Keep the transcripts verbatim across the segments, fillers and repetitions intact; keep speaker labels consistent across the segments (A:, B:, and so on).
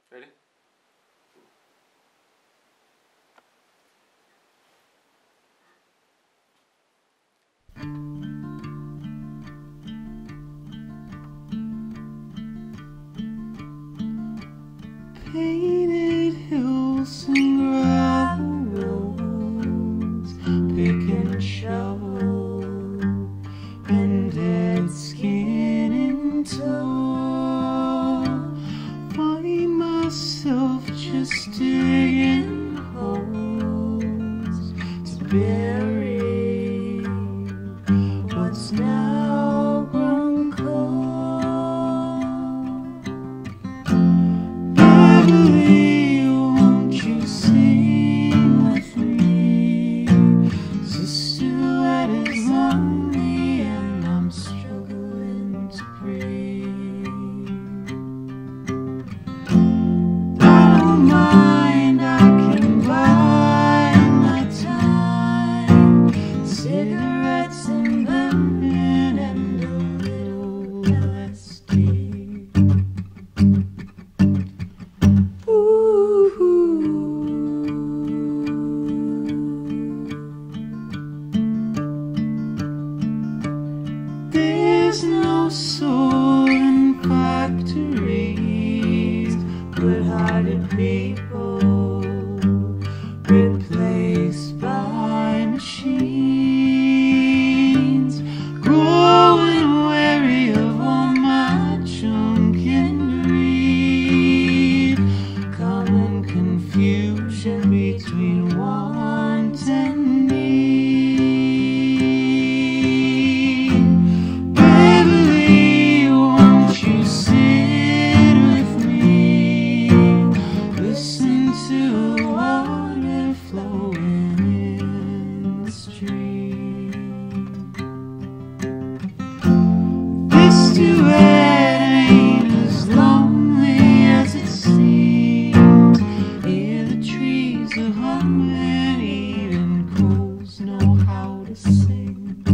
A: Ready?
B: Painted hills and gravel roads, pick and shovel, and dead skin in tow. Find myself just digging holes to bury what's now grown cold. Beverly, won't you sing with me? This duet is lonely and I'm struggling to breathe. I don't mind, I can bide my time. Cigarettes and lemon and a little L S D. There's no soul in factories, good-hearted people replaced by machines, growing weary of all my junk and greed, common confusion between want and need. Beverly, won't you sit with me? Listen to the water flowing in the street. This duet ain't as lonely as it seems. Hear the trees are humming, even crows know how to sing.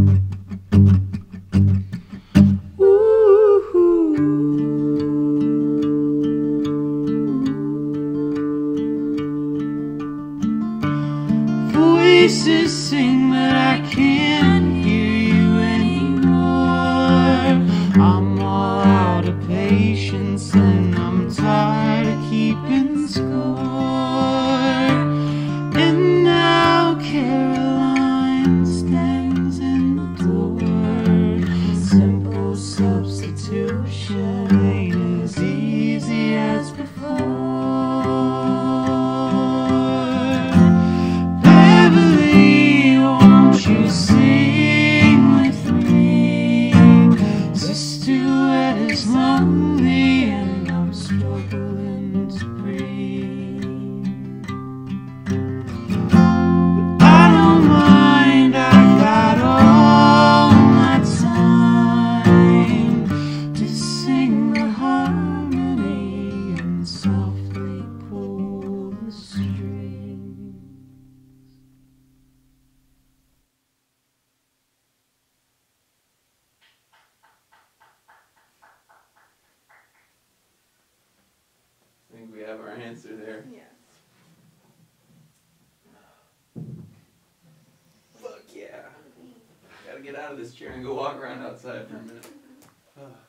B: Voices sing, but I can't hear you anymore. I'm all out of patience and I'm tired of keeping score. And now Caroline stands in the door. Simple substitution ain't as easy as before. Beverly, won't you sing with me? This duet is lonely and I'm struggling to breathe. But I don't mind, I've got all my time to sing the harmony and softly pull the strings.
A: I think we have our answer there.
C: Yes.
A: Fuck yeah. Gotta get out of this chair and go walk around outside for a minute.